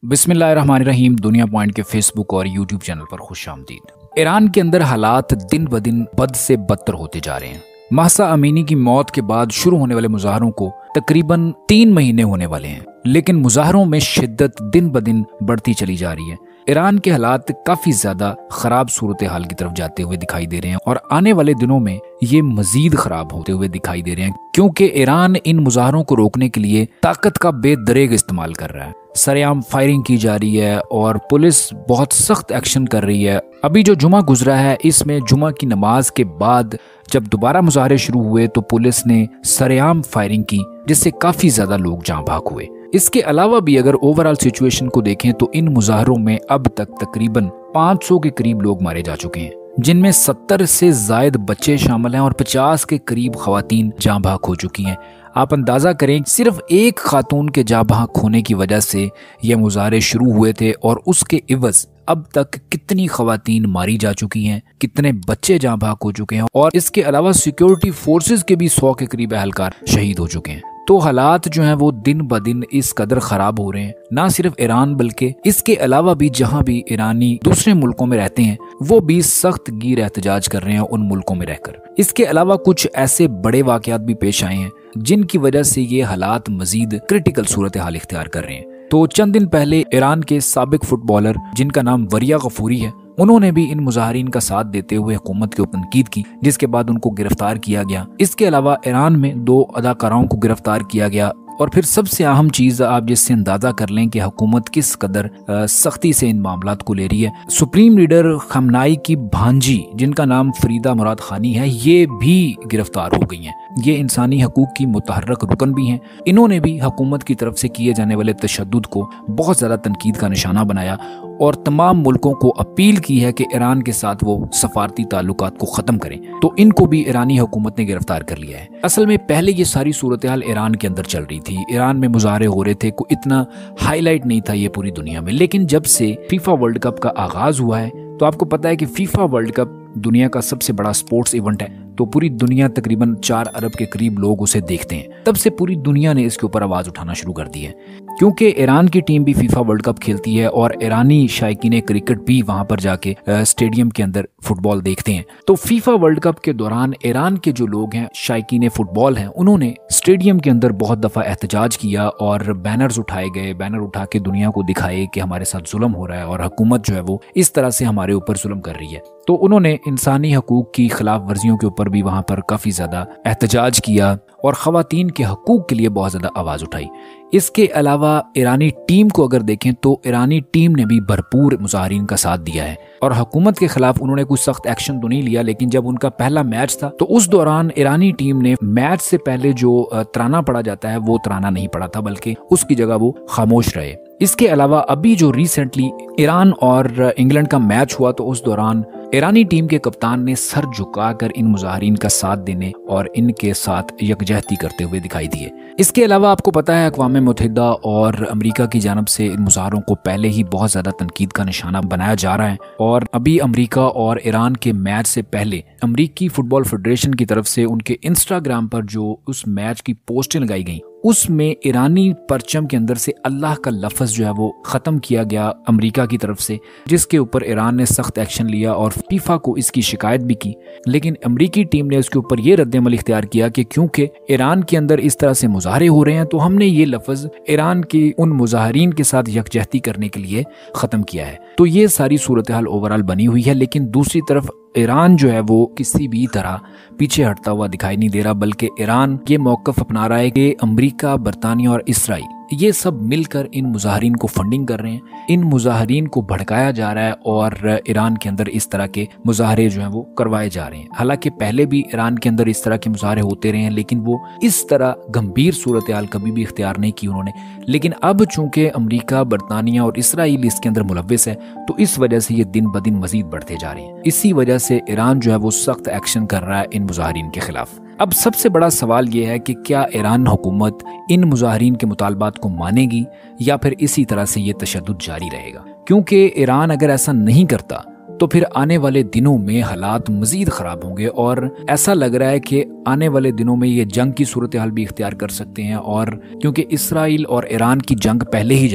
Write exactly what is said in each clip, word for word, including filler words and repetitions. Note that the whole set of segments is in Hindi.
बिस्मिल्लाहिर्रहमानिर्रहीम। दुनिया पॉइंट के फेसबुक और यूट्यूब चैनल पर खुशामदीद। ईरान के अंदर हालात दिन ब दिन बद से बदतर होते जा रहे हैं। महसा अमीनी की मौत के बाद शुरू होने वाले मुजाहरों को तकरीबन तीन महीने होने वाले हैं, लेकिन मुजाहरों में शिद्दत दिन ब दिन बढ़ती चली जा रही है। ईरान के हालात काफी ज्यादा खराब सूरत हाल की तरफ जाते हुए दिखाई दे रहे हैं और आने वाले दिनों में ये मजीद खराब होते हुए दिखाई दे रहे हैं, क्योंकि ईरान इन मुजाहरों को रोकने के लिए ताकत का बेदरेग इस्तेमाल कर रहा है। सरेआम फायरिंग की जा रही है और पुलिस बहुत सख्त एक्शन कर रही है। अभी जो जुमा गुजरा है, इसमें जुमा की नमाज के बाद जब दोबारा मुजाहरे शुरू हुए तो पुलिस ने सरेआम फायरिंग की, जिससे काफी ज्यादा लोग जाँ भाग हुए। इसके अलावा भी अगर ओवरऑल सिचुएशन को देखें तो इन मुजाहरों में अब तक तकरीबन पाँच सौ के करीब लोग मारे जा चुके हैं, जिनमें सत्तर से जायद बच्चे शामिल हैं और पचास के करीब खवातीन जाँ भाग हो चुकी हैं। आप अंदाजा करें, सिर्फ एक खातून के जाँ भाग होने की वजह से ये मुजाहरे शुरू हुए थे और उसके इवज अब तक कितनी खवातीन मारी जा चुकी हैं, कितने बच्चे जाँ भाग हो चुके हैं और इसके अलावा सिक्योरिटी फोर्सेस के भी सौ के करीब एहलकार शहीद हो चुके हैं। तो हालात जो हैं वो दिन ब दिन इस कदर खराब हो रहे हैं, ना सिर्फ ईरान बल्कि इसके अलावा भी जहां भी ईरानी दूसरे मुल्कों में रहते हैं वो भी सख्त गिर एहतजाज कर रहे हैं उन मुल्कों में रहकर। इसके अलावा कुछ ऐसे बड़े वाकयात भी पेश आए हैं जिनकी वजह से ये हालात मजीद क्रिटिकल सूरत हाल इख्तियार कर रहे हैं। तो चंद दिन पहले ईरान के साबिक फुटबॉलर जिनका नाम वरिया गफूरी है, उन्होंने भी इन मुजाहरीन का साथ देते हुए हुकूमत के ऊपर तनकीद की, जिसके बाद उनको गिरफ्तार किया गया। इसके अलावा ईरान में दो अदाकाराओं को गिरफ्तार किया गया और फिर सबसे अहम चीज आप जिससे अंदाजा कर लें कि हुकूमत किस कदर सख्ती से इन मामलात को ले रही है। सुप्रीम लीडर खमनाई की भांजी जिनका नाम फरीदा मुराद खानी है, ये भी गिरफ्तार हो गई हैं। ये इंसानी हकूक की मुतहर्रक रुकन भी हैं। इन्होंने भी हुकूमत की तरफ से किए जाने वाले तशद्दुद को बहुत ज्यादा तनकीद का निशाना बनाया और तमाम मुल्कों को अपील की है कि ईरान के साथ वो सफारती ताल्लुकात को ख़त्म करें। तो इनको भी ईरानी हुकूमत ने गिरफ्तार कर लिया है। असल में पहले ये सारी सूरत हाल ईरान के अंदर चल रही थी, ईरान में मुजाहरे हो रहे थे, कोई इतना हाईलाइट नहीं था ये पूरी दुनिया में। लेकिन जब से फीफा वर्ल्ड कप का आगाज हुआ है, तो आपको पता है कि फीफा वर्ल्ड कप दुनिया का सबसे बड़ा स्पोर्ट्स इवेंट है, तो पूरी दुनिया तकरीबन चार अरब के करीब लोग उसे देखते हैं। तब से पूरी दुनिया ने इसके ऊपर आवाज उठाना शुरू कर दी है, क्योंकि ईरान की टीम भी फीफा वर्ल्ड कप खेलती है और ईरानी शायकीन क्रिकेट भी वहां पर जाके स्टेडियम के अंदर फुटबॉल देखते हैं। तो फीफा वर्ल्ड कप के दौरान ईरान के जो लोग हैं, शायकीन फुटबॉल हैं, उन्होंने स्टेडियम के अंदर बहुत दफा एहतजाज किया और बैनर्स उठाए गए। बैनर उठा के दुनिया को दिखाए कि हमारे साथ जुल्म हो रहा है और हुकूमत जो है वो इस तरह से हमारे ऊपर जुल्म कर रही है। तो उन्होंने इंसानी हकूक की खिलाफ वर्जियों के ऊपर भी वहां पर काफी ज्यादा एहतजाज किया और खवातीन के हकूक के लिए बहुत ज्यादा आवाज उठाई। इसके अलावा ईरानी टीम को अगर देखें तो ईरानी टीम ने भी भरपूर मुजाहरीन का साथ दिया है और हुकूमत के खिलाफ उन्होंने कोई सख्त एक्शन तो नहीं लिया, लेकिन जब उनका पहला मैच था तो उस दौरान ईरानी टीम ने मैच से पहले जो तराना पड़ा जाता है वो तराना नहीं पड़ा था, बल्कि उसकी जगह वो खामोश रहे। इसके अलावा अभी जो रिसेंटली ईरान और इंग्लैंड का मैच हुआ, तो उस दौरान ईरानी टीम के कप्तान ने सर झुकाकर इन मुजाहरीन का साथ देने और इनके साथ यकजहती करते हुए दिखाई दिए। इसके अलावा आपको पता है अक़वाम मुत्तहिदा और अमेरिका की जानब से इन मुजाहरों को पहले ही बहुत ज्यादा तनकीद का निशाना बनाया जा रहा है और अभी अमेरिका और ईरान के मैच से पहले अमेरिकी फुटबॉल फेडरेशन की तरफ से उनके इंस्टाग्राम पर जो उस मैच की पोस्टें लगाई गई, उसमें ईरानी परचम के अंदर से अल्लाह का लफ्ज जो है वो खत्म किया गया अमेरिका की तरफ से, जिसके ऊपर ईरान ने सख्त एक्शन लिया और फीफा को इसकी शिकायत भी की। लेकिन अमेरिकी टीम ने उसके ऊपर ये रद्द-ए-अमल इख्तियार किया कि क्योंकि ईरान के अंदर इस तरह से मुजाहरे हो रहे हैं, तो हमने ये लफ्ज ईरान के उन मुजाहरीन के साथ यकजहती करने के लिए खत्म किया है। तो ये सारी सूरत हाल ओवरऑल बनी हुई है। लेकिन दूसरी तरफ ईरान जो है वो किसी भी तरह पीछे हटता हुआ दिखाई नहीं दे रहा, बल्कि ईरान ये मौक़िफ़ अपना रहा है कि अमेरिका, बरतानिया और इसराइल ये सब मिलकर इन मुजाहरीन को फंडिंग कर रहे हैं, इन मुजाहरीन को भड़काया जा रहा है और ईरान के अंदर इस तरह के मुजाहरे जो हैं वो करवाए जा रहे हैं। हालांकि पहले भी ईरान के अंदर इस तरह के मुजाहरे होते रहे हैं, लेकिन वो इस तरह गंभीर सूरत हाल कभी भी इख्तियार नहीं की उन्होंने। लेकिन अब चूंकि अमेरिका, बरतानिया और इसराइल इसके अंदर मुलव्विस है, तो इस वजह से ये दिन ब दिन मजीद बढ़ते जा रहे हैं। इसी वजह से ईरान जो है वो सख्त एक्शन कर रहा है इन मुजाहरीन के खिलाफ। अब सबसे बड़ा सवाल यह है कि क्या ईरान हुकूमत इन मुजाहरीन के मुतालबात को मानेगी या फिर इसी तरह से ये तशद्दुद जारी रहेगा? क्योंकि ईरान अगर ऐसा नहीं करता तो फिर आने वाले दिनों में हालात मजीद खराब होंगे और ऐसा लग रहा है कि आने वाले दिनों में ये जंग की सूरत हाल भी इख्तियार कर सकते हैं। और क्योंकि इसराइल और ईरान की जंग पहले ही जारी है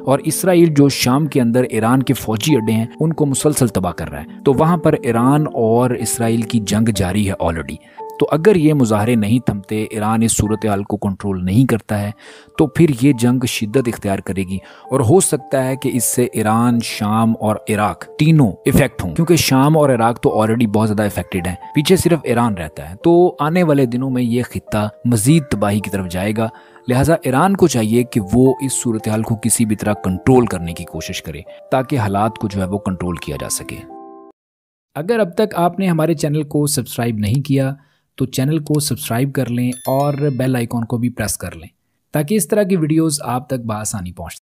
और इसराइल जो शाम के अंदर ईरान के फौजी अड्डे हैं उनको मुसलसल तबाह कर रहा है। तो वहाँ पर ईरान और इसराइल की जंग जारी है ऑलरेडी। तो अगर ये मुजाहरे नहीं थमते, ईरान इस सूरत हाल को कंट्रोल नहीं करता है, तो फिर ये जंग शिद्दत इख्तियार करेगी और हो सकता है कि इससे ईरान, शाम और इराक तीनों इफेक्ट हों, क्योंकि शाम और इराक तो ऑलरेडी बहुत ज़्यादा इफेक्टेड हैं, पीछे सिर्फ ईरान रहता है। तो आने वाले दिनों में ये खित्ता मजीद तबाही की तरफ जाएगा। लिहाजा ईरान को चाहिए कि वो इस सूरत हाल को किसी भी तरह कंट्रोल करने की कोशिश करे ताकि हालात को जो है वो कंट्रोल किया जा सके। अगर अब तक आपने हमारे चैनल को सब्सक्राइब नहीं किया तो चैनल को सब्सक्राइब कर लें और बेल आइकॉन को भी प्रेस कर लें ताकि इस तरह की वीडियोस आप तक बआसानी पहुंच